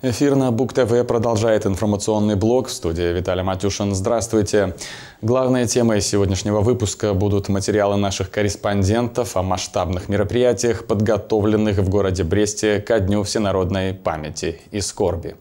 Эфир на Бук ТВ продолжает информационный блок. В студии Виталий Матюшин. Здравствуйте. Главной темой сегодняшнего выпуска будут материалы наших корреспондентов о масштабных мероприятиях, подготовленных в городе Бресте ко Дню всенародной памяти и скорби.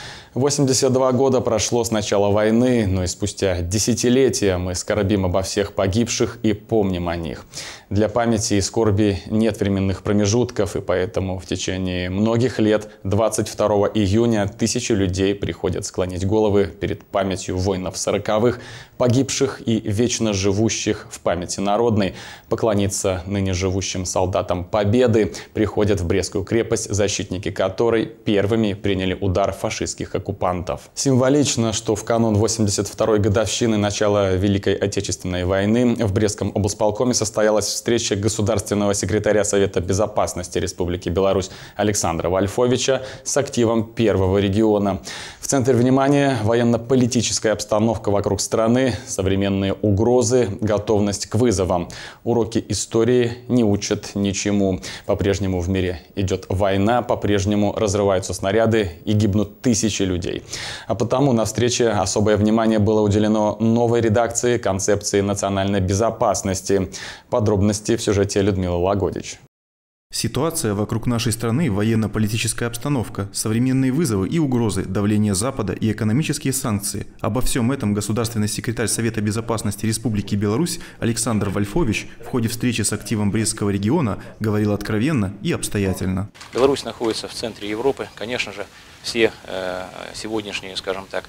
82 года прошло с начала войны, но и спустя десятилетия мы скорбим обо всех погибших и помним о них. Для памяти и скорби нет временных промежутков, и поэтому в течение многих лет 22 июня тысячи людей приходят склонить головы перед памятью воинов 40-х, погибших и вечно живущих в памяти народной. Поклониться ныне живущим солдатам Победы приходят в Брестскую крепость, защитники которой первыми приняли удар фашистских оккупантов. Символично, что в канун 82-й годовщины начала Великой Отечественной войны в Брестском облсполкоме состоялась встреча государственного секретаря Совета Безопасности Республики Беларусь Александра Вольфовича с активом Первого региона. В центре внимания военно-политическая обстановка вокруг страны, современные угрозы, готовность к вызовам. Уроки истории не учат ничему. По-прежнему в мире идет война, по-прежнему разрываются снаряды и гибнут тысячи людей. А потому на встрече особое внимание было уделено новой редакции концепции национальной безопасности. Подробности в сюжете Людмилы Лагодич. Ситуация вокруг нашей страны, военно-политическая обстановка, современные вызовы и угрозы, давление Запада и экономические санкции. Обо всем этом государственный секретарь Совета Безопасности Республики Беларусь Александр Вольфович в ходе встречи с активом Брестского региона говорил откровенно и обстоятельно. Беларусь находится в центре Европы. Конечно же, все сегодняшние, скажем так,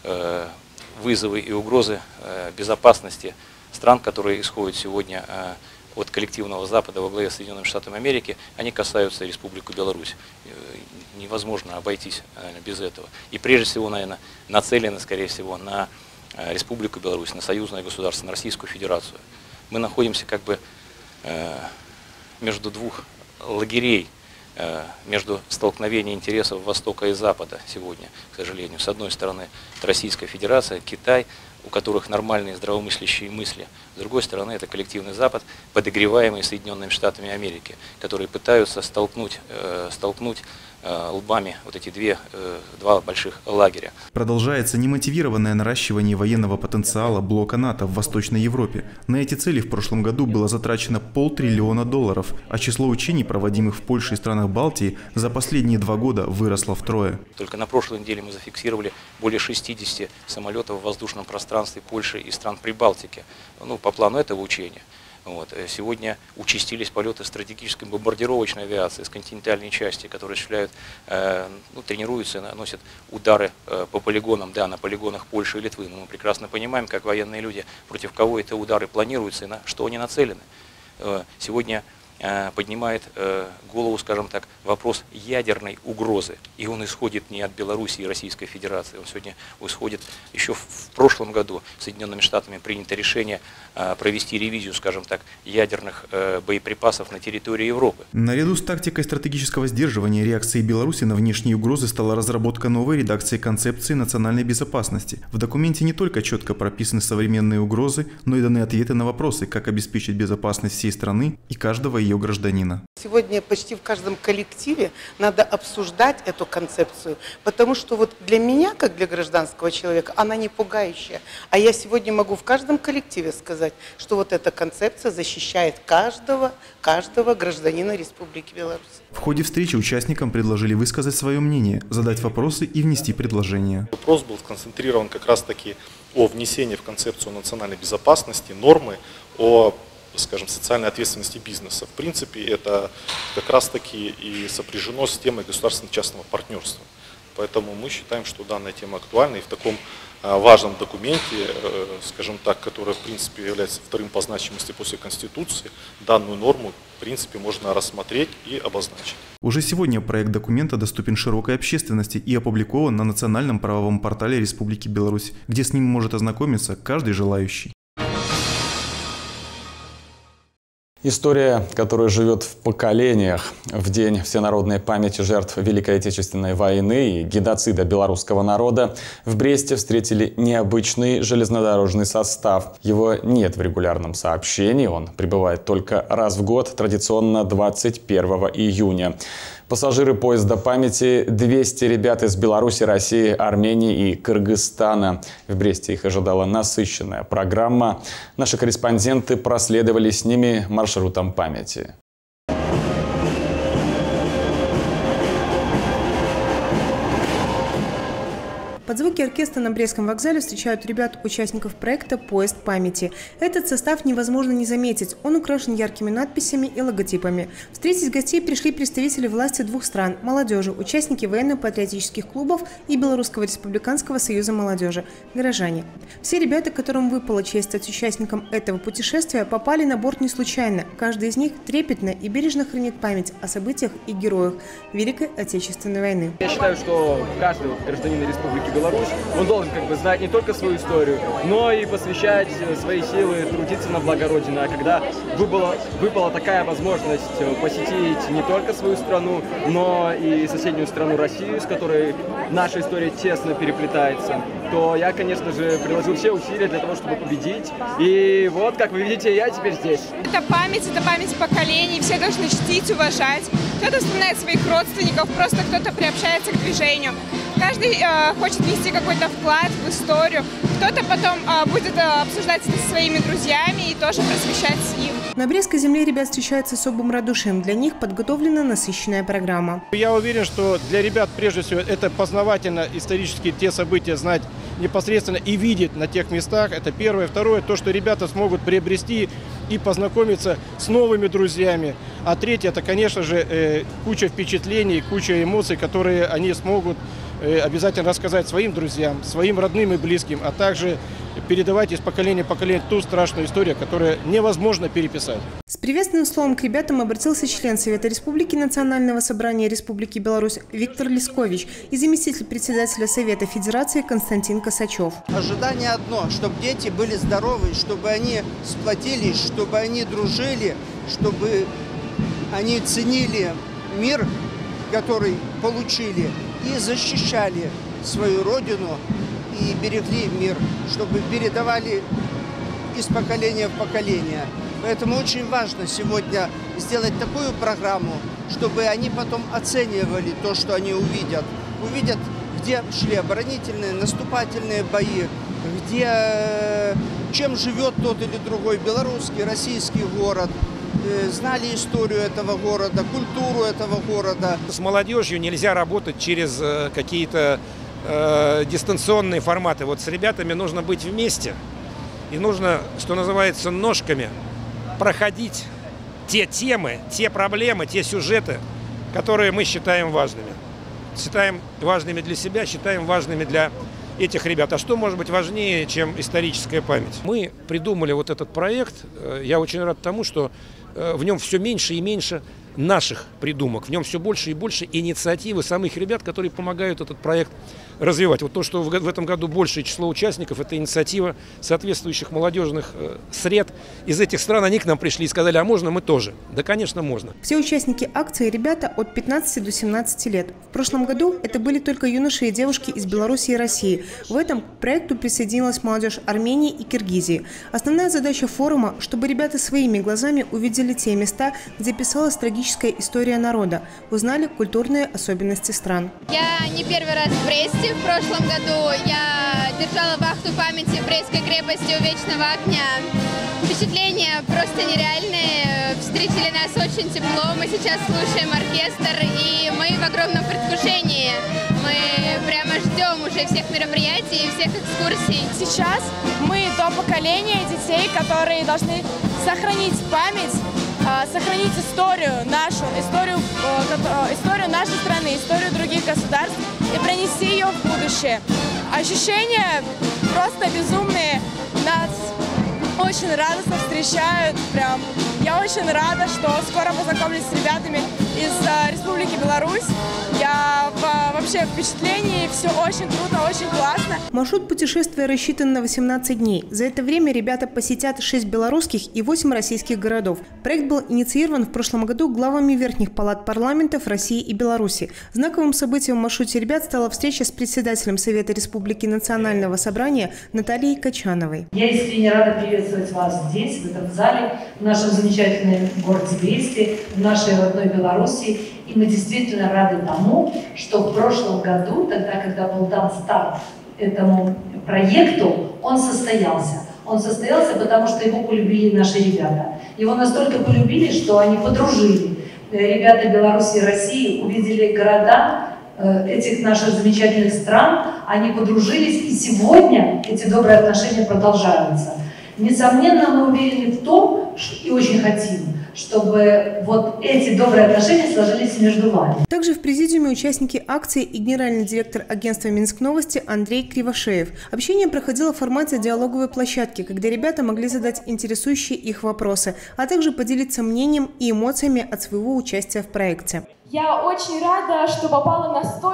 вызовы и угрозы безопасности стран, которые исходят сегодня от коллективного Запада во главе с Соединенными Штатами Америки, они касаются Республики Беларусь. Невозможно обойтись без этого. И прежде всего, наверное, нацелены, скорее всего, на Республику Беларусь, на союзное государство, на Российскую Федерацию. Мы находимся как бы между двух лагерей, между столкновением интересов Востока и Запада сегодня, к сожалению. С одной стороны, это Российская Федерация, Китай, у которых нормальные здравомыслящие мысли. С другой стороны, это коллективный Запад, подогреваемый Соединенными Штатами Америки, которые пытаются столкнуть лбами вот эти два больших лагеря. Продолжается немотивированное наращивание военного потенциала блока НАТО в Восточной Европе. На эти цели в прошлом году было затрачено $500 миллиона, а число учений, проводимых в Польше и странах Балтии, за последние 2 года выросло втрое. Только на прошлой неделе мы зафиксировали более 60 самолетов в воздушном пространстве Польши и стран Прибалтики. Ну, по плану этого учения. Сегодня участились полеты стратегической бомбардировочной авиации с континентальной части, которые осуществляют, тренируются, наносят удары по полигонам, да, на полигонах Польши и Литвы. Но мы прекрасно понимаем, как военные люди, против кого эти удары планируются и на что они нацелены. Сегодня поднимает голову, скажем так, вопрос ядерной угрозы. И он исходит не от Беларуси и Российской Федерации. Он сегодня исходит еще в прошлом году. Соединенными Штатами принято решение провести ревизию, скажем так, ядерных боеприпасов на территории Европы. Наряду с тактикой стратегического сдерживания реакции Беларуси на внешние угрозы стала разработка новой редакции концепции национальной безопасности. В документе не только четко прописаны современные угрозы, но и даны ответы на вопросы, как обеспечить безопасность всей страны и каждого ее гражданина. Сегодня почти в каждом коллективе надо обсуждать эту концепцию, потому что вот для меня, как для гражданского человека, она не пугающая. А я сегодня могу в каждом коллективе сказать, что вот эта концепция защищает каждого гражданина Республики Беларусь. В ходе встречи участникам предложили высказать свое мнение, задать вопросы и внести предложения. Вопрос был сконцентрирован как раз-таки о внесении в концепцию национальной безопасности нормы о, скажем, социальной ответственности бизнеса. В принципе, это как раз-таки и сопряжено с темой государственно-частного партнерства. Поэтому мы считаем, что данная тема актуальна, и в таком важном документе, скажем так, который в принципе является вторым по значимости после Конституции, данную норму в принципе можно рассмотреть и обозначить. Уже сегодня проект документа доступен широкой общественности и опубликован на национальном правовом портале Республики Беларусь, где с ним может ознакомиться каждый желающий. История, которая живет в поколениях. В День всенародной памяти жертв Великой Отечественной войны и геноцида белорусского народа в Бресте встретили необычный железнодорожный состав. Его нет в регулярном сообщении, он прибывает только раз в год, традиционно 21 июня. Пассажиры поезда памяти – 200 ребят из Беларуси, России, Армении и Кыргызстана. В Бресте их ожидала насыщенная программа. Наши корреспонденты проследовали с ними маршрутом памяти. Под звуки оркестра на Брестском вокзале встречают ребят, участников проекта «Поезд памяти». Этот состав невозможно не заметить. Он украшен яркими надписями и логотипами. Встретить гостей пришли представители власти двух стран, молодежи, участники военно-патриотических клубов и Белорусского республиканского союза молодежи, горожане. Все ребята, которым выпала честь стать участником этого путешествия, попали на борт не случайно. Каждый из них трепетно и бережно хранит память о событиях и героях Великой Отечественной войны. Я считаю, что каждый гражданин Республики Беларусь, он должен знать не только свою историю, но и посвящать свои силы, трудиться на благо Родины. А когда выпала такая возможность посетить не только свою страну, но и соседнюю страну Россию, с которой наша история тесно переплетается, то я, конечно же, приложил все усилия для того, чтобы победить. И вот, как вы видите, я теперь здесь. Это память поколений, все должны чтить, уважать. Кто-то вспоминает своих родственников, просто кто-то приобщается к движению. Каждый хочет внести какой-то вклад в историю. Кто-то потом будет обсуждать это со своими друзьями и тоже просвещать их. На Брестской земле ребят встречают с особым радушием. Для них подготовлена насыщенная программа. Я уверен, что для ребят, прежде всего, это познавательно исторически те события знать непосредственно и видеть на тех местах. Это первое. Второе, то, что ребята смогут приобрести и познакомиться с новыми друзьями. А третье, это, конечно же, куча впечатлений, куча эмоций, которые они смогут обязательно рассказать своим друзьям, своим родным и близким, а также передавать из поколения в поколение ту страшную историю, которую невозможно переписать. С приветственным словом к ребятам обратился член Совета Республики Национального собрания Республики Беларусь Виктор Лискович и заместитель председателя Совета Федерации Константин Косачев. Ожидание одно, чтобы дети были здоровы, чтобы они сплотились, чтобы они дружили, чтобы они ценили мир, который получили, и защищали свою родину и берегли мир, чтобы передавали из поколения в поколение. Поэтому очень важно сегодня сделать такую программу, чтобы они потом оценивали то, что они увидят. Увидят, где шли оборонительные, наступательные бои, чем живет тот или другой белорусский, российский город. Знали историю этого города, культуру этого города. С молодежью нельзя работать через какие-то дистанционные форматы. Вот с ребятами нужно быть вместе. И нужно, что называется, ножками проходить те темы, те проблемы, те сюжеты, которые мы считаем важными. Считаем важными для себя, считаем важными для этих ребят. А что может быть важнее, чем историческая память? Мы придумали вот этот проект. Я очень рад тому, что в нем все меньше и меньше наших придумок. В нем все больше и больше инициативы самих ребят, которые помогают этот проект развивать. Вот то, что в этом году большее число участников, это инициатива соответствующих молодежных сред из этих стран. Они к нам пришли и сказали, а можно мы тоже? Да, конечно, можно. Все участники акции – ребята от 15 до 17 лет. В прошлом году это были только юноши и девушки из Беларуси и России. В этом к проекту присоединилась молодежь Армении и Киргизии. Основная задача форума – чтобы ребята своими глазами увидели те места, где писалась трагическая история народа, узнали культурные особенности стран. Я не первый раз в Бресте. В прошлом году я держала вахту памяти в Брестской крепости у Вечного огня. Впечатления просто нереальные. Встретили нас очень тепло. Мы сейчас слушаем оркестр, и мы в огромном предвкушении. Мы прямо ждем уже всех мероприятий и всех экскурсий. Сейчас мы то поколение детей, которые должны сохранить память, сохранить историю нашу, историю нашей страны, историю других государств и пронести ее в будущее. Ощущения просто безумные. Нас очень радостно встречают. Я очень рада, что скоро познакомлюсь с ребятами из Республики Беларусь. Я в вообще впечатлений, все очень круто, очень классно. Маршрут путешествия рассчитан на 18 дней. За это время ребята посетят 6 белорусских и 8 российских городов. Проект был инициирован в прошлом году главами верхних палат парламентов России и Беларуси. Знаковым событием в маршруте ребят стала встреча с председателем Совета Республики Национального собрания Натальей Качановой. Я искренне рада приветствовать вас здесь, в этом зале, в нашем замечательном городе Бресте, в нашей родной Беларуси. И мы действительно рады тому, что в прошлом году, тогда, когда был дан старт этому проекту, он состоялся. Он состоялся, потому что его полюбили наши ребята. Его настолько полюбили, что они подружили. Ребята Беларуси и России увидели города этих наших замечательных стран, они подружились, и сегодня эти добрые отношения продолжаются. Несомненно, мы уверены в том, и очень хотим, чтобы вот эти добрые отношения сложились между вами. Также в президиуме участники акции и генеральный директор агентства «Минск Новости» Андрей Кривошеев. Общение проходило в формате диалоговой площадки, когда ребята могли задать интересующие их вопросы, а также поделиться мнением и эмоциями от своего участия в проекте. Я очень рада, что попала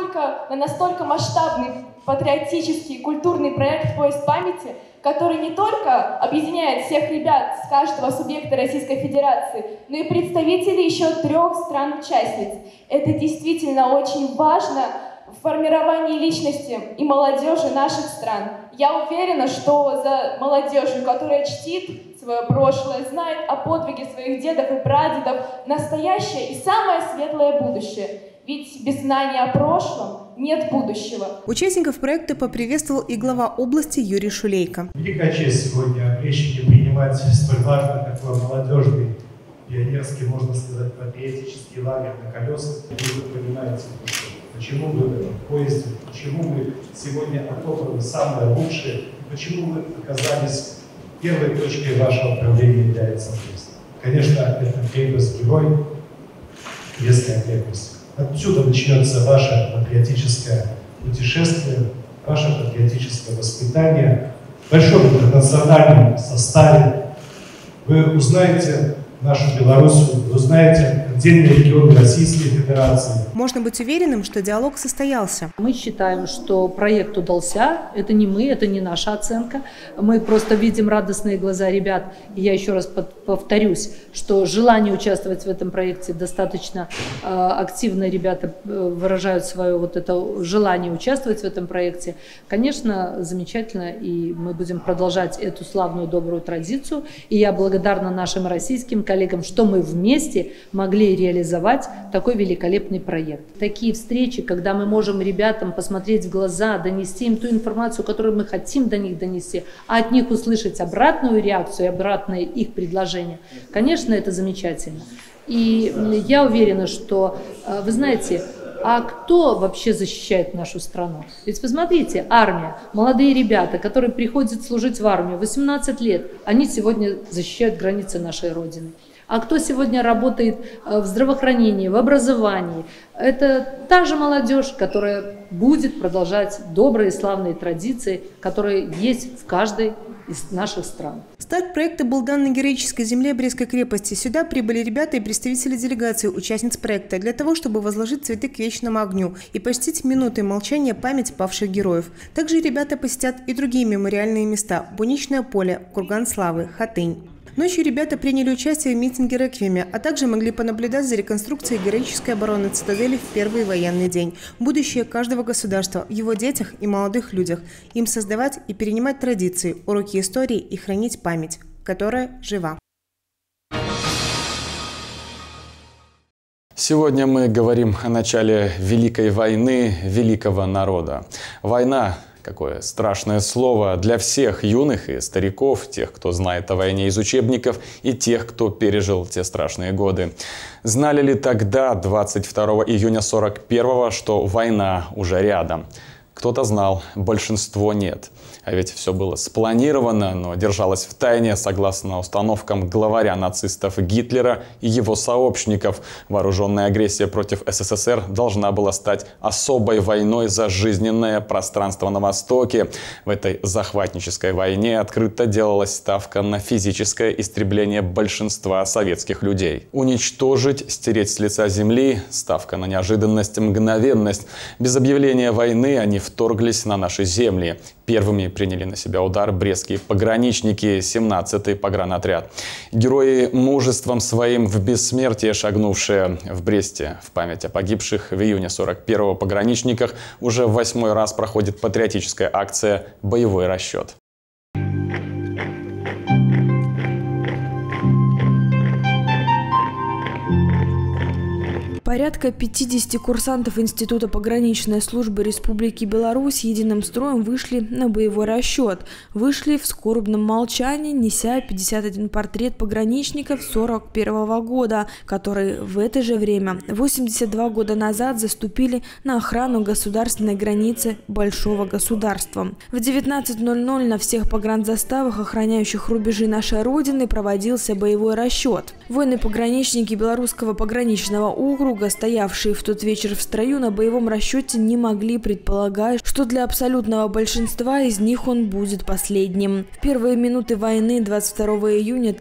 на настолько масштабный патриотический и культурный проект «Поезд памяти», который не только объединяет всех ребят с каждого субъекта Российской Федерации, но и представителей еще 3 стран-участниц. Это действительно очень важно в формировании личности и молодежи наших стран. Я уверена, что за молодежью, которая чтит свое прошлое, знает о подвиге своих дедов и прадедов, настоящее и самое светлое будущее. Ведь без знания о прошлом нет будущего. Участников проекта поприветствовал и глава области Юрий Шулейко. Великая честь сегодня в Брещине принимать столь важный такой молодежный, пионерский, можно сказать, патриотический лагерь на колесах. И вы понимаете, почему вы в этом поезде, почему вы сегодня отобраны самые лучшие, почему вы оказались первой точкой вашего правления является Брест. Конечно, это крепость-герой, Брестская крепость. Отсюда начнется ваше патриотическое путешествие, ваше патриотическое воспитание. В большом интернациональном составе вы узнаете нашу Белоруссию, вы узнаете отдельные регионы Российской Федерации. Можно быть уверенным, что диалог состоялся. Мы считаем, что проект удался. Это не мы, это не наша оценка. Мы просто видим радостные глаза ребят. И я еще раз повторюсь, что желание участвовать в этом проекте достаточно активно. Ребята выражают свое вот это желание участвовать в этом проекте. Конечно, замечательно, и мы будем продолжать эту славную добрую традицию. И я благодарна нашим российским коллегам, что мы вместе могли реализовать такой великолепный проект. Такие встречи, когда мы можем ребятам посмотреть в глаза, донести им ту информацию, которую мы хотим до них донести, а от них услышать обратную реакцию, обратное их предложение, конечно, это замечательно. И я уверена, что, вы знаете, а кто вообще защищает нашу страну? Ведь посмотрите, армия, молодые ребята, которые приходят служить в армию, 18 лет, они сегодня защищают границы нашей Родины. А кто сегодня работает в здравоохранении, в образовании? Это та же молодежь, которая будет продолжать добрые славные традиции, которые есть в каждой из наших стран. Старт проекта был дан на героической земле Брестской крепости. Сюда прибыли ребята и представители делегации участниц проекта для того, чтобы возложить цветы к вечному огню и почтить минутой молчания память павших героев. Также ребята посетят и другие мемориальные места – Буничное поле, Курган славы, Хатынь. Ночью ребята приняли участие в митинге «Реквиеме», а также могли понаблюдать за реконструкцией героической обороны цитадели в первый военный день. Будущее каждого государства в его детях и молодых людях. Им создавать и перенимать традиции, уроки истории и хранить память, которая жива. Сегодня мы говорим о начале Великой войны великого народа. Война – какое страшное слово для всех юных и стариков, тех, кто знает о войне из учебников, и тех, кто пережил те страшные годы. Знали ли тогда, 22 июня 41-го, что война уже рядом? Кто-то знал, большинство нет. А ведь все было спланировано, но держалось в тайне, согласно установкам главаря нацистов Гитлера и его сообщников. Вооруженная агрессия против СССР должна была стать особой войной за жизненное пространство на Востоке. В этой захватнической войне открыто делалась ставка на физическое истребление большинства советских людей. Уничтожить, стереть с лица земли – ставка на неожиданность, мгновенность. Без объявления войны они вторглись на наши земли. Первыми приняли на себя удар брестские пограничники, 17-й погранотряд. Герои мужеством своим в бессмертие шагнувшие в Бресте. В память о погибших в июне 41-го пограничниках уже в 8-й раз проходит патриотическая акция «Боевой расчет». Порядка 50 курсантов Института пограничной службы Республики Беларусь единым строем вышли на боевой расчет. Вышли в скорбном молчании, неся 51 портрет пограничников 41 года, которые в это же время, 82 года назад, заступили на охрану государственной границы большого государства. В 19:00 на всех погранзаставах, охраняющих рубежи нашей Родины, проводился боевой расчет. Воины-пограничники Белорусского пограничного округа, стоявшие в тот вечер в строю, на боевом расчете не могли предполагать, что для абсолютного большинства из них он будет последним. В первые минуты войны 22 июня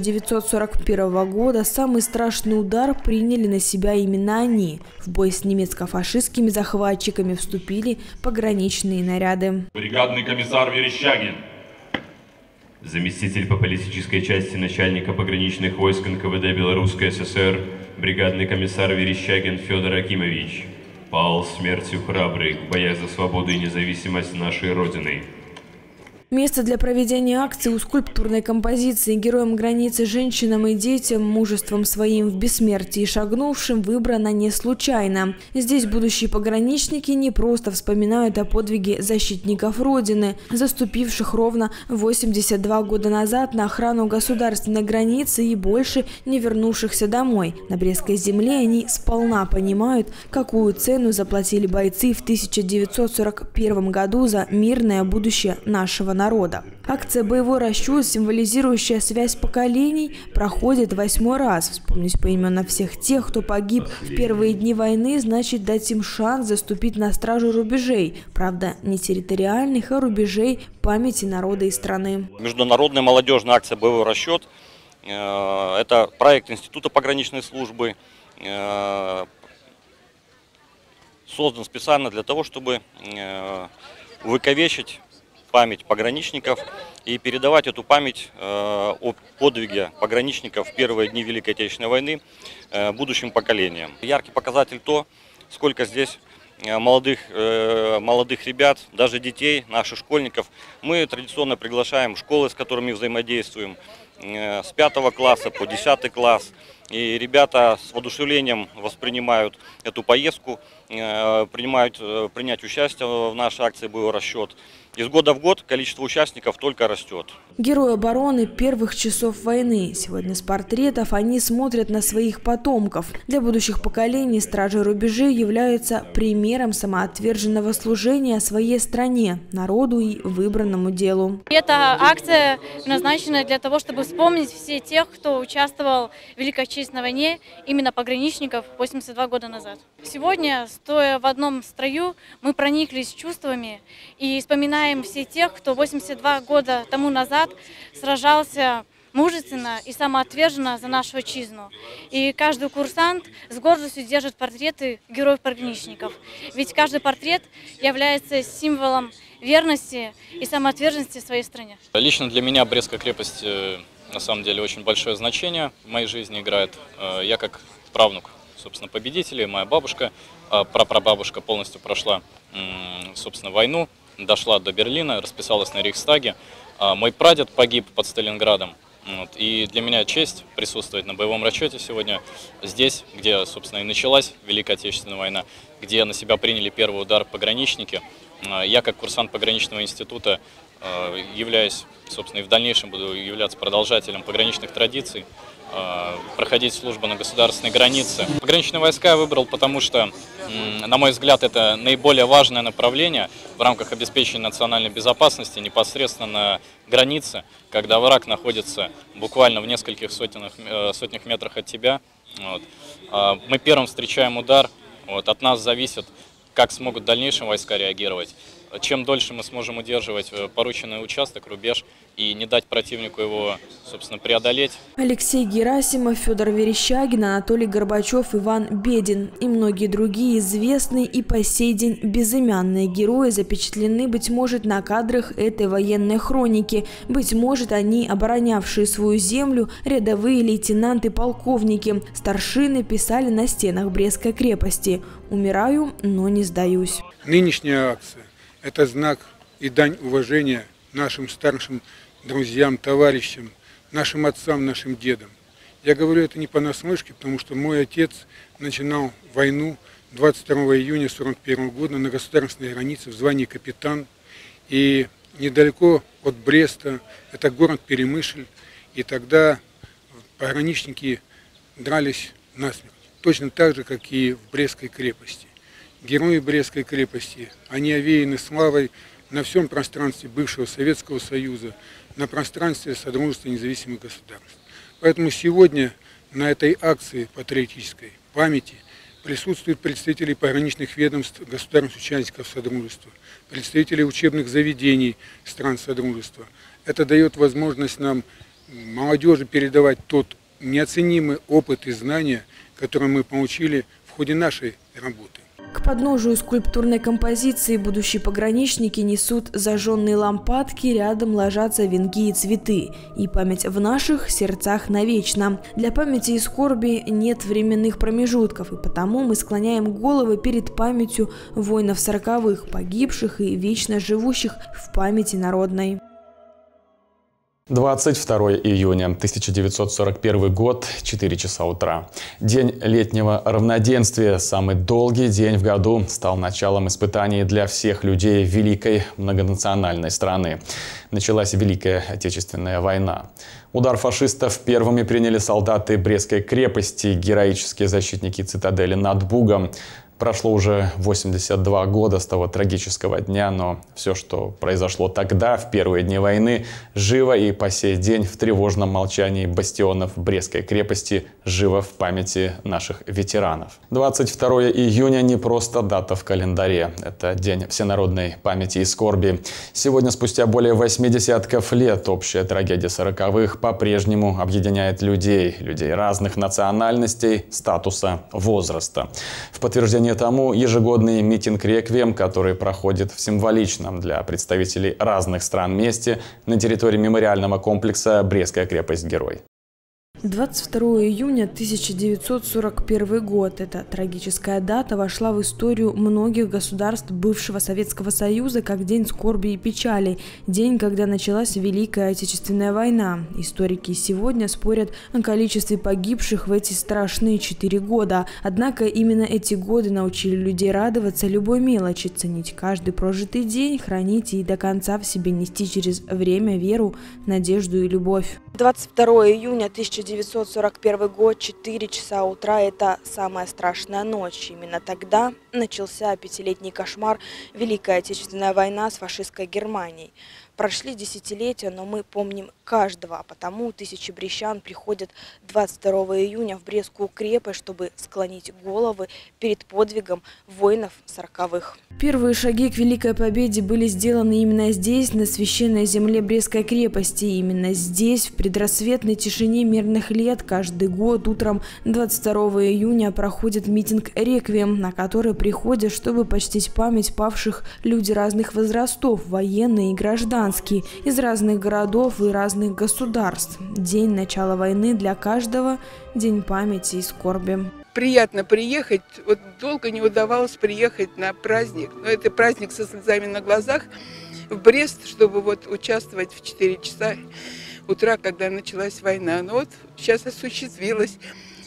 1941 года самый страшный удар приняли на себя именно они. В бой с немецко-фашистскими захватчиками вступили пограничные наряды. Бригадный комиссар Верещагин. Заместитель по политической части начальника пограничных войск НКВД Белорусской ССР, бригадный комиссар Верещагин Федор Акимович, пал смертью храбрый в боях за свободу и независимость нашей Родины. Место для проведения акции у скульптурной композиции «Героям границы, женщинам и детям, мужеством своим в бессмертии шагнувшим» выбрано не случайно. Здесь будущие пограничники не просто вспоминают о подвиге защитников Родины, заступивших ровно 82 года назад на охрану государственной границы и больше не вернувшихся домой. На Брестской земле они сполна понимают, какую цену заплатили бойцы в 1941 году за мирное будущее нашего народа. Акция «Боевой расчет», символизирующая связь поколений, проходит 8-й раз. Вспомнить поименно всех тех, кто погиб в первые дни войны, значит дать им шанс заступить на стражу рубежей. Правда, не территориальных, а рубежей памяти народа и страны. Международная молодежная акция «Боевой расчет» – это проект Института пограничной службы, создан специально для того, чтобы увековечить память пограничников и передавать эту память о подвиге пограничников в первые дни Великой Отечественной войны будущим поколениям. Яркий показатель то, сколько здесь молодых ребят, даже детей, наших школьников. Мы традиционно приглашаем школы, с которыми взаимодействуем, с 5 класса по 10 класс. И ребята с воодушевлением воспринимают эту поездку, принять участие в нашей акции «Боевой расчет». Из года в год количество участников только растет. Герои обороны первых часов войны. Сегодня с портретов они смотрят на своих потомков. Для будущих поколений стражи рубежей являются примером самоотверженного служения своей стране, народу и выбранному делу. Эта акция назначена для того, чтобы вспомнить все тех, кто участвовал в Великой Отечественной войне, именно пограничников 82 года назад. Сегодня, стоя в одном строю, мы прониклись чувствами и вспоминаем все тех, кто 82 года тому назад сражался мужественно и самоотверженно за нашу отчизну. И каждый курсант с гордостью держит портреты героев-пограничников. Ведь каждый портрет является символом верности и самоотверженности своей стране. Лично для меня Брестская крепость на самом деле очень большое значение в моей жизни играет. Я как правнук, собственно, победителей, моя бабушка, прапрабабушка полностью прошла, собственно, войну, дошла до Берлина, расписалась на Рейхстаге. Мой прадед погиб под Сталинградом. И для меня честь присутствовать на боевом расчете сегодня здесь, где, собственно, и началась Великая Отечественная война, где на себя приняли первый удар пограничники. Я, как курсант пограничного института, являюсь, собственно, и в дальнейшем буду являться продолжателем пограничных традиций. проходить службу на государственной границе. Пограничные войска я выбрал, потому что, на мой взгляд, это наиболее важное направление в рамках обеспечения национальной безопасности непосредственно на границе, когда враг находится буквально в нескольких сотнях метрах от тебя. Вот. Мы первым встречаем удар, вот. От нас зависит, как смогут в дальнейшем войска реагировать. Чем дольше мы сможем удерживать порученный участок, рубеж, и не дать противнику его, собственно, преодолеть. Алексей Герасимов, Федор Верещагин, Анатолий Горбачев, Иван Бедин и многие другие известные и по сей день безымянные герои запечатлены, быть может, на кадрах этой военной хроники. Быть может, они, оборонявшие свою землю, рядовые лейтенанты, полковники, старшины писали на стенах Брестской крепости: «Умираю, но не сдаюсь». Нынешняя акция – это знак и дань уважения нашим старшим друзьям, товарищам, нашим отцам, нашим дедам. Я говорю это не понаслышке, потому что мой отец начинал войну 22 июня 1941 года на государственной границе в звании капитан. И недалеко от Бреста, это город Перемышль, и тогда пограничники дрались насмерть. Точно так же, как и в Брестской крепости. Герои Брестской крепости, они овеяны славой на всем пространстве бывшего Советского Союза, на пространстве Содружества независимых государств. Поэтому сегодня на этой акции патриотической памяти присутствуют представители пограничных ведомств государств-участников Содружества, представители учебных заведений стран Содружества. Это дает возможность нам, молодежи, передавать тот неоценимый опыт и знания, которые мы получили в ходе нашей работы. К подножию скульптурной композиции будущие пограничники несут зажженные лампадки, рядом ложатся венки и цветы. И память в наших сердцах навечно. Для памяти и скорби нет временных промежутков, и потому мы склоняем головы перед памятью воинов 40-х, погибших и вечно живущих в памяти народной. 22 июня 1941 год, 4 часа утра. День летнего равноденствия, самый долгий день в году, стал началом испытаний для всех людей великой многонациональной страны. Началась Великая Отечественная война. Удар фашистов первыми приняли солдаты Брестской крепости, героические защитники цитадели над Бугом. Прошло уже 82 года с того трагического дня, но все, что произошло тогда, в первые дни войны, живо и по сей день в тревожном молчании бастионов Брестской крепости, живо в памяти наших ветеранов. 22 июня не просто дата в календаре, это день всенародной памяти и скорби. Сегодня, спустя более 80 лет, общая трагедия 40-х по-прежнему объединяет людей разных национальностей, статуса, возраста. В подтверждение тому ежегодный митинг «Реквием», который проходит в символичном для представителей разных стран месте на территории мемориального комплекса «Брестская крепость-герой». 22 июня 1941 год. Эта трагическая дата вошла в историю многих государств бывшего Советского Союза как день скорби и печали, день, когда началась Великая Отечественная война. Историки сегодня спорят о количестве погибших в эти страшные 4 года. Однако именно эти годы научили людей радоваться любой мелочи, ценить каждый прожитый день, хранить и до конца в себе нести через время веру, надежду и любовь. 22 июня 1941 год, 4 часа утра – это самая страшная ночь. Именно тогда начался 5-летний кошмар Великая Отечественная война с фашистской Германией. Прошли десятилетия, но мы помним каждого, а потому тысячи брестчан приходят 22 июня в Брестскую крепость, чтобы склонить головы перед подвигом воинов 40-х. Первые шаги к Великой Победе были сделаны именно здесь, на священной земле Брестской крепости. Именно здесь, в предрассветной тишине мирных лет, каждый год утром 22 июня проходит митинг «Реквием», на который приходят, чтобы почтить память павших люди разных возрастов, военные и гражданские, из разных городов и разных государств. День начала войны для каждого – день памяти и скорби. Приятно приехать, вот долго не удавалось приехать на праздник, но это праздник со слезами на глазах в Брест, чтобы вот участвовать в 4 часа утра, когда началась война. Но вот сейчас осуществилось,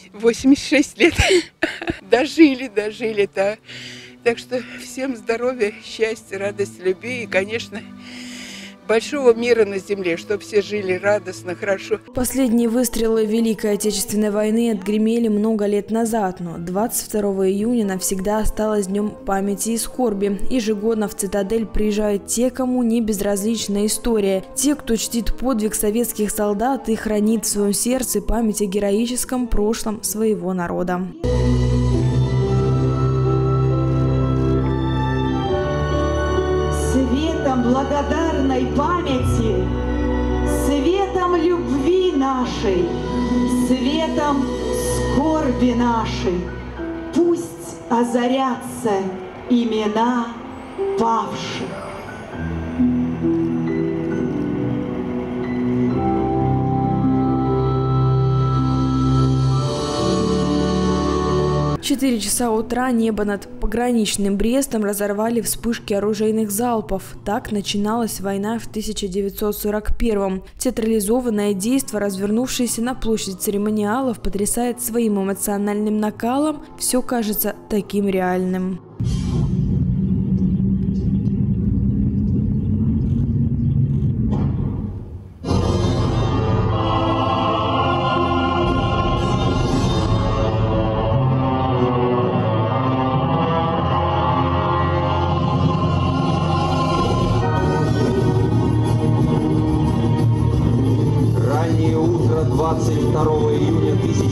86 лет, дожили, да. Так что всем здоровья, счастья, радости, любви и, конечно, большого мира на земле, чтобы все жили радостно, хорошо. Последние выстрелы Великой Отечественной войны отгремели много лет назад, но 22 июня навсегда осталось днем памяти и скорби. Ежегодно в цитадель приезжают те, кому не безразлична история, те, кто чтит подвиг советских солдат и хранит в своем сердце память о героическом прошлом своего народа. Светом благодарной памяти, светом любви нашей, светом скорби нашей, пусть озарятся имена павших. 4 часа утра небо над пограничным Брестом разорвали вспышки оружейных залпов. Так начиналась война в 1941-м. Театрализованное действо, развернувшееся на площади церемониалов, потрясает своим эмоциональным накалом. Все кажется таким реальным. Раннее утро 22 июня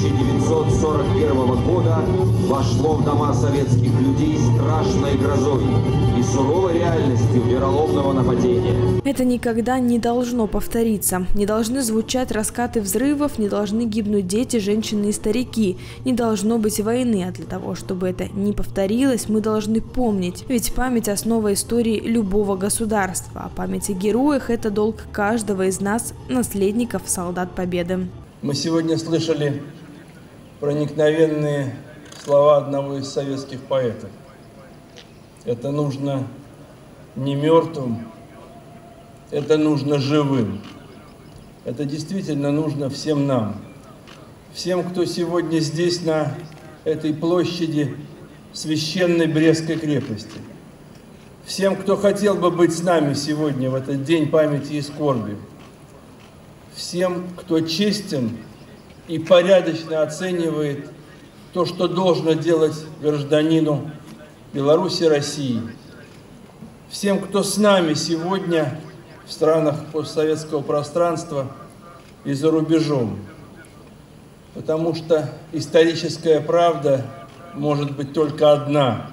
1941 года вошло в дома советских людей страшной грозой и суровой реальностью вероломного нападения. Это никогда не должно повториться. Не должны звучать раскаты взрывов, не должны гибнуть дети, женщины и старики. Не должно быть войны, а для того, чтобы это не повторилось, мы должны помнить. Ведь память – основа истории любого государства. А память о героях – это долг каждого из нас, наследников солдат Победы. Мы сегодня слышали проникновенные слова одного из советских поэтов. Это нужно не мертвым, это нужно живым. Это действительно нужно всем нам. Всем, кто сегодня здесь, на этой площади священной Брестской крепости. Всем, кто хотел бы быть с нами сегодня, в этот день памяти и скорби. Всем, кто честен и порядочно оценивает то, что должно делать гражданину Беларуси, России. Всем, кто с нами сегодня в странах постсоветского пространства и за рубежом. Потому что историческая правда может быть только одна.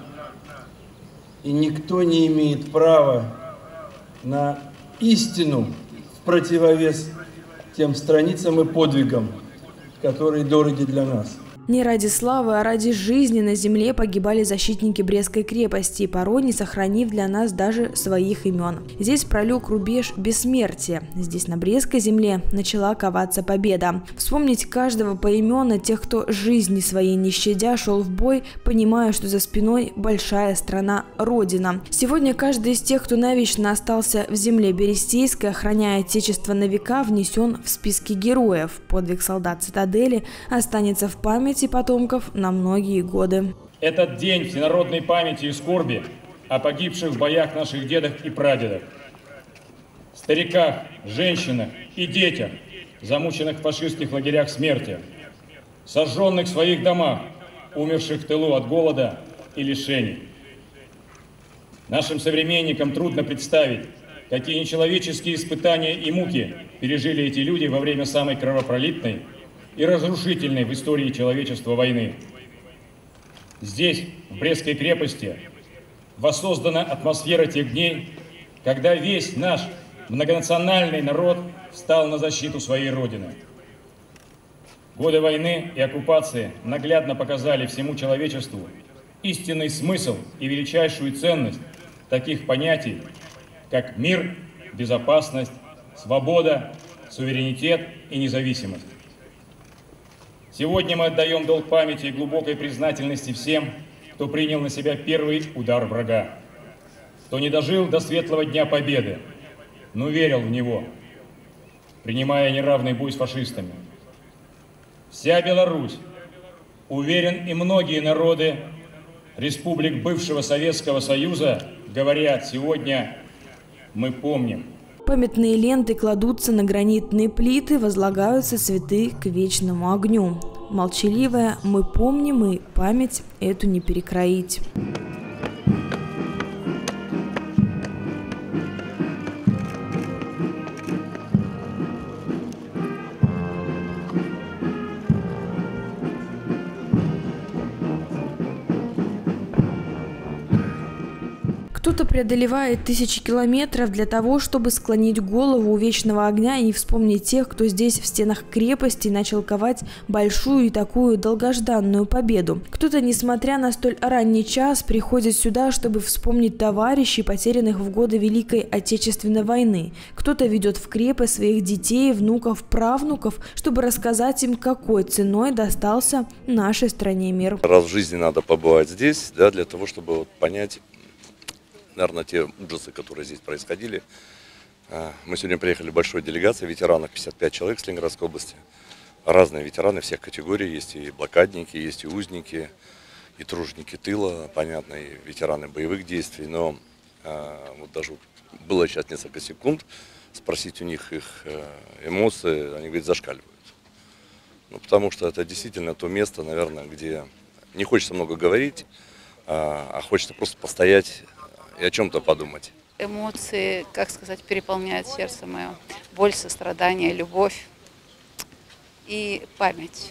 И никто не имеет права на истину в противовес тем страницам и подвигам, которые дороги для нас. Не ради славы, а ради жизни на земле погибали защитники Брестской крепости, порой не сохранив для нас даже своих имен. Здесь пролег рубеж бессмертия. Здесь, на Брестской земле, начала коваться победа. Вспомнить каждого поименно, тех, кто жизни своей не щадя шел в бой, понимая, что за спиной большая страна – Родина. Сегодня каждый из тех, кто навечно остался в земле берестейской, охраняя Отечество на века, внесен в списки героев. Подвиг солдат цитадели останется в памяти потомков на многие годы. Этот день всенародной памяти и скорби о погибших в боях наших дедах и прадедах, стариках, женщинах и детях, замученных в фашистских лагерях смерти, сожженных в своих домах, умерших в тылу от голода и лишений. Нашим современникам трудно представить, какие нечеловеческие испытания и муки пережили эти люди во время самой кровопролитной и разрушительной в истории человечества войны. Здесь, в Брестской крепости, воссоздана атмосфера тех дней, когда весь наш многонациональный народ встал на защиту своей Родины. Годы войны и оккупации наглядно показали всему человечеству истинный смысл и величайшую ценность таких понятий, как мир, безопасность, свобода, суверенитет и независимость. Сегодня мы отдаем долг памяти и глубокой признательности всем, кто принял на себя первый удар врага, кто не дожил до светлого дня победы, но верил в него, принимая неравный бой с фашистами. Вся Беларусь, уверен, и многие народы республик бывшего Советского Союза говорят сегодня: мы помним. Памятные ленты кладутся на гранитные плиты, возлагаются цветы к вечному огню. Молчаливая «Мы помним» и память эту не перекроить. Кто-то преодолевает тысячи километров для того, чтобы склонить голову у вечного огня и вспомнить тех, кто здесь в стенах крепости начал ковать большую и такую долгожданную победу. Кто-то, несмотря на столь ранний час, приходит сюда, чтобы вспомнить товарищей, потерянных в годы Великой Отечественной войны. Кто-то ведет в крепость своих детей, внуков, правнуков, чтобы рассказать им, какой ценой достался нашей стране мир. Раз в жизни надо побывать здесь, да, для того, чтобы понять, наверное, те ужасы, которые здесь происходили. Мы сегодня приехали большой делегацией ветеранов, 55 человек с Ленинградской области. Разные ветераны всех категорий. Есть и блокадники, есть и узники, и труженики тыла, понятно, и ветераны боевых действий. Но вот даже было сейчас несколько секунд, спросить у них их эмоции, они, говорят, зашкаливают. Ну, потому что это действительно то место, наверное, где не хочется много говорить, а хочется просто постоять и о чем-то подумать. Эмоции, как сказать, переполняют сердце мое. Боль, сострадание, любовь и память.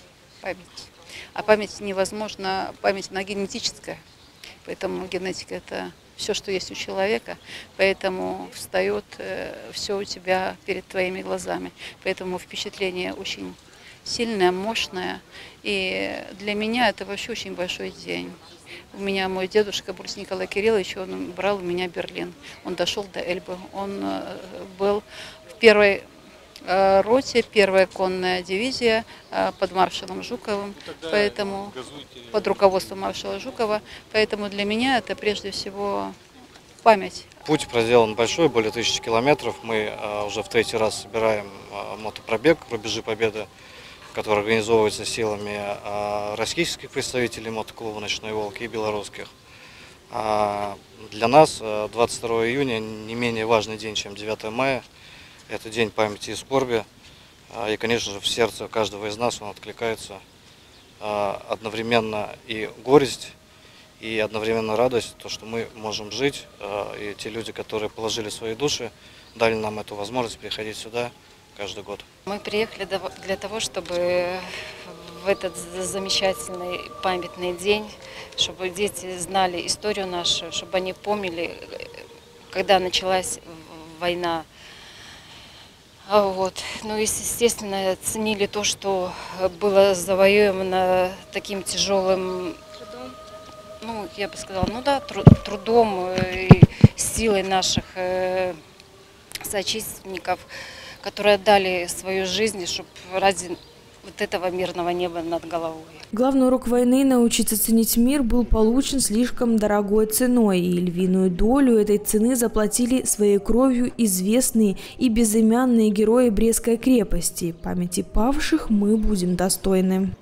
А память невозможно, память она генетическая. Поэтому генетика – это все, что есть у человека. Поэтому встает все у тебя перед твоими глазами. Поэтому впечатление очень сильное, мощное. И для меня это вообще очень большой день. У меня мой дедушка Брус Николай Кириллович, он брал у меня Берлин. Он дошел до Эльбы. Он был в первой роте, первая конная дивизия под маршалом Жуковым, поэтому под руководством маршала Жукова. Поэтому для меня это прежде всего память. Путь проделан большой, более 1000 километров. Мы уже в 3-й раз собираем мотопробег «Рубежи Победы», который организовывается силами российских представителей мотоклуба «Ночной волк» и белорусских. Для нас 22 июня не менее важный день, чем 9 мая. Это день памяти и скорби. И, конечно же, в сердце каждого из нас он откликается одновременно и горесть, и одновременно радость, то, что мы можем жить. И те люди, которые положили свои души, дали нам эту возможность приходить сюда каждый год. Мы приехали для того, чтобы в этот замечательный памятный день, чтобы дети знали историю нашу, чтобы они помнили, когда началась война. Вот. Ну и, естественно, ценили то, что было завоевано таким тяжелым, ну, я бы сказала, ну да, трудом и силой наших соотечественников, которые отдали свою жизнь, чтобы ради вот этого мирного неба над головой. Главный урок войны «Научиться ценить мир» был получен слишком дорогой ценой, и львиную долю этой цены заплатили своей кровью известные и безымянные герои Брестской крепости. Памяти павших мы будем достойны.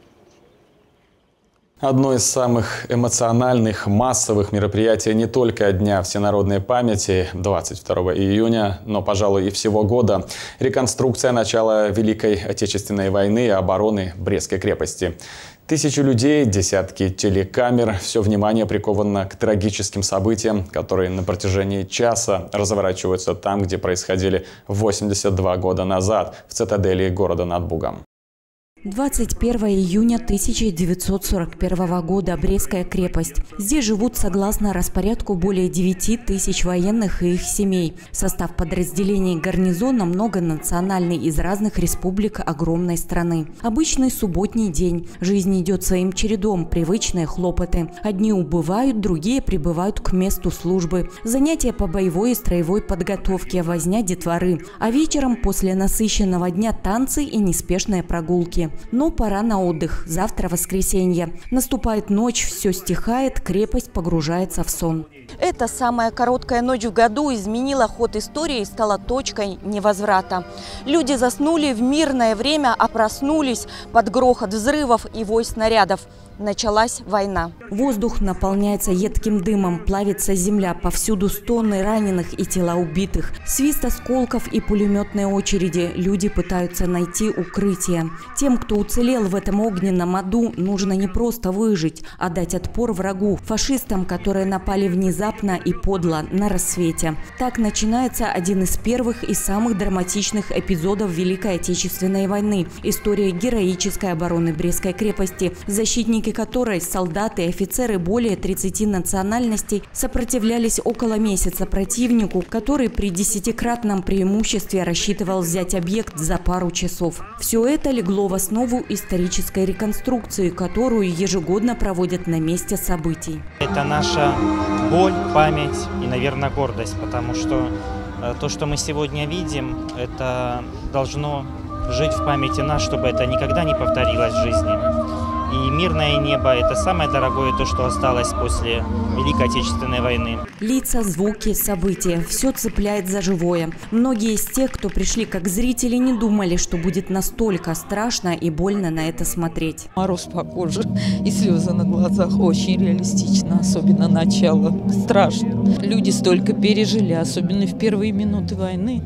Одно из самых эмоциональных, массовых мероприятий не только Дня всенародной памяти 22 июня, но, пожалуй, и всего года – реконструкция начала Великой Отечественной войны и обороны Брестской крепости. Тысячи людей, десятки телекамер, все внимание приковано к трагическим событиям, которые на протяжении часа разворачиваются там, где происходили 82 года назад, в цитадели города над Бугом. 21 июня 1941 года. Брестская крепость. Здесь живут, согласно распорядку, более 9000 военных и их семей. Состав подразделений гарнизона многонациональный, из разных республик огромной страны. Обычный субботний день. Жизнь идет своим чередом, привычные хлопоты. Одни убывают, другие прибывают к месту службы. Занятия по боевой и строевой подготовке, возня детворы. А вечером, после насыщенного дня, танцы и неспешные прогулки. Но пора на отдых. Завтра воскресенье. Наступает ночь, все стихает, крепость погружается в сон. Эта самая короткая ночь в году изменила ход истории и стала точкой невозврата. Люди заснули в мирное время, а проснулись под грохот взрывов и вой снарядов. началась война. Воздух наполняется едким дымом, плавится земля, повсюду стоны раненых и тела убитых. Свист осколков и пулеметные очереди. Люди пытаются найти укрытие. Тем, кто уцелел в этом огненном аду, нужно не просто выжить, а дать отпор врагу, фашистам, которые напали внезапно и подло на рассвете. Так начинается один из первых и самых драматичных эпизодов Великой Отечественной войны. История героической обороны Брестской крепости, защитники которой, солдаты и офицеры более 30 национальностей, сопротивлялись около месяца противнику, который при 10-кратном преимуществе рассчитывал взять объект за пару часов. Все это легло в основу исторической реконструкции, которую ежегодно проводят на месте событий. Это наша боль, память и, наверное, гордость, потому что то, что мы сегодня видим, это должно жить в памяти нас, чтобы это никогда не повторилось в жизни. И мирное небо – это самое дорогое, то, что осталось после Великой Отечественной войны. Лица, звуки, события – все цепляет за живое. Многие из тех, кто пришли как зрители, не думали, что будет настолько страшно и больно на это смотреть. Мороз по коже и слезы на глазах. Очень реалистично, особенно начало. Страшно. Люди столько пережили, особенно в первые минуты войны.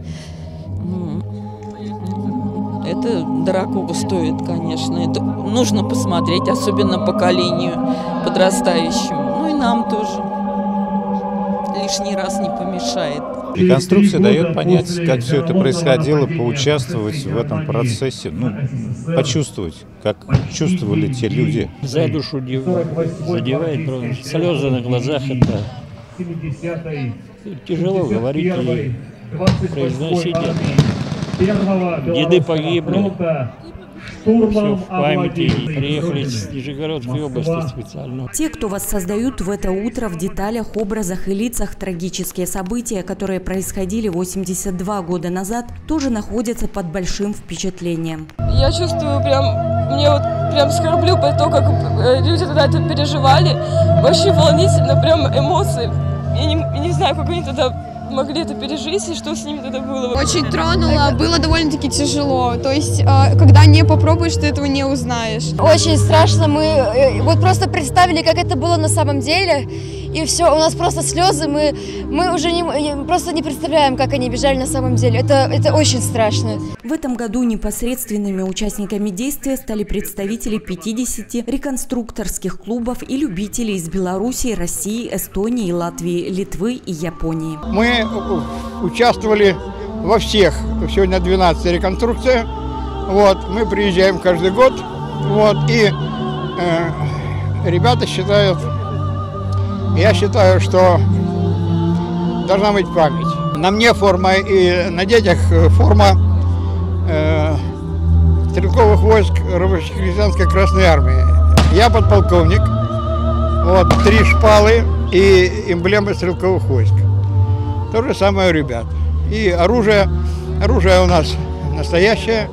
Это дорого стоит, конечно. Это нужно посмотреть, особенно поколению подрастающему. Ну и нам тоже. Лишний раз не помешает. Реконструкция дает понять, как все это происходило, поучаствовать в этом процессе, почувствовать, как чувствовали те люди. За душу задевает, просто слезы на глазах. Это тяжело говорить и произносить это. Деды погибли, все в памяти, приехали из Нижегородской области специально. Те, кто воссоздают в это утро в деталях, образах и лицах трагические события, которые происходили 82 года назад, тоже находятся под большим впечатлением. Я чувствую мне прям скорблю по тому, как люди тогда это переживали. Очень волнительно, прям эмоции. Я не знаю, как они тогда могли это пережить и что с ними тогда было. Очень тронуло, было довольно-таки тяжело. То есть, когда не попробуешь, ты этого не узнаешь. Очень страшно. Мы вот просто представили, как это было на самом деле. И все, у нас просто слезы. Мы уже просто не представляем, как они бежали на самом деле. Это очень страшно. В этом году непосредственными участниками действия стали представители 50 реконструкторских клубов и любителей из Белоруссии, России, Эстонии, Латвии, Литвы и Японии. Мы участвовали во всех, сегодня 12 реконструкциях. Мы приезжаем каждый год. И ребята считают, я считаю, что должна быть память. На мне форма и на детях форма стрелковых войск рабоче-крестьянской Красной Армии. Я подполковник, 3 шпалы и эмблемы стрелковых войск. То же самое у ребят. И оружие у нас настоящее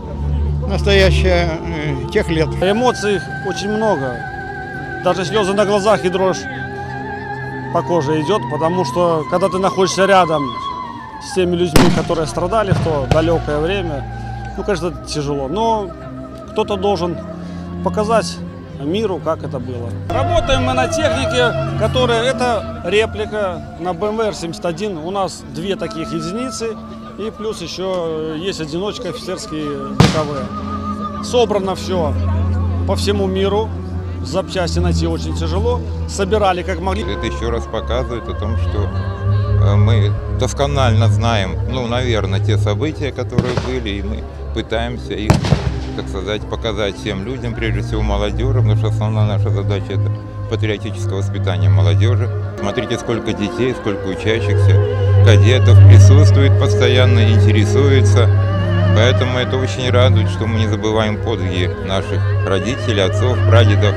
тех лет. Эмоций очень много. Даже слезы на глазах и дрожь по коже идет, потому что когда ты находишься рядом с теми людьми, которые страдали в то далекое время, конечно, тяжело. Но кто-то должен показать миру, как это было. Работаем мы на технике, которая это реплика на BMW R71. У нас 2 таких единицы и плюс еще есть одиночка офицерские ДКВ. Собрано все по всему миру. Запчасти найти очень тяжело. Собирали как могли. Это еще раз показывает о том, что мы досконально знаем, наверное, те события, которые были, и мы пытаемся их, так сказать, показать всем людям, прежде всего молодежи, потому что основная наша задача – это патриотическое воспитание молодежи. Смотрите, сколько детей, сколько учащихся, кадетов присутствует постоянно, интересуется. Поэтому это очень радует, что мы не забываем подвиги наших родителей, отцов, прадедов.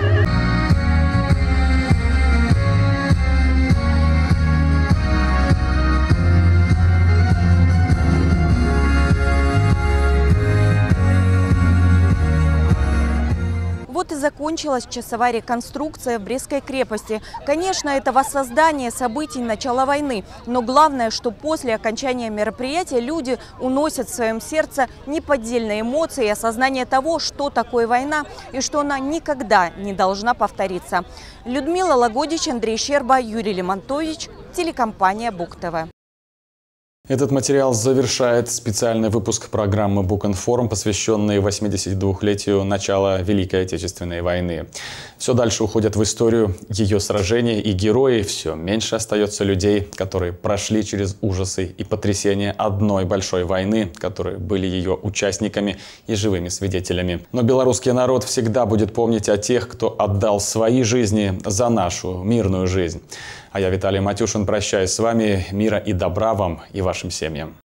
Вот и закончилась закончилась часовая реконструкция в Брестской крепости. Конечно, это воссоздание событий начала войны. Но главное, что после окончания мероприятия люди уносят в своем сердце неподдельные эмоции и осознание того, что такое война и что она никогда не должна повториться. Людмила Лагодич, Андрей Щерба, Юрий Лемонтович, телекомпания Бук-ТВ. Этот материал завершает специальный выпуск программы Бук-Информ, посвященный 82-летию начала Великой Отечественной войны. Все дальше уходят в историю ее сражения и герои. Все меньше остается людей, которые прошли через ужасы и потрясения одной большой войны, которые были ее участниками и живыми свидетелями. Но белорусский народ всегда будет помнить о тех, кто отдал свои жизни за нашу мирную жизнь. А я, Виталий Матюшин, прощаюсь с вами. Мира и добра вам и вашим семьям.